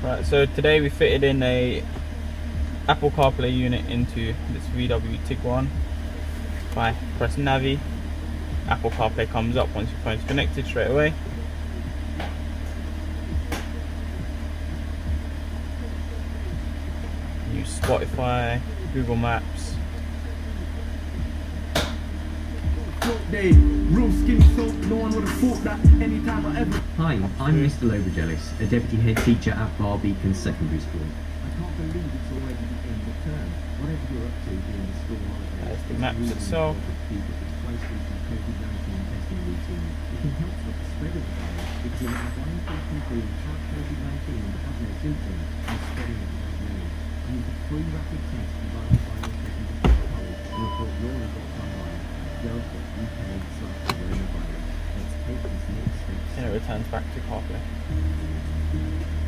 Right, so today we fitted in a Apple CarPlay unit into this VW Tiguan. By pressing Navi, Apple CarPlay comes up once your phone's connected straight away. Use Spotify, Google Maps. Hi, I'm Mr. Lobergellis, a Deputy Head Teacher at Barbeacon Secondary School. I can't believe it's already the end of term. Whatever you're up to during the school holidays, There's the maps itself. It can help stop the spread of the virus because you're now blindfold people who have COVID-19 and have no symptoms and spreading it without knowing. Use the free rapid test provided by your secondary school college to report your results online at gov.uk/coronavirus. Let's take this next step. And it returns back to CarPlay.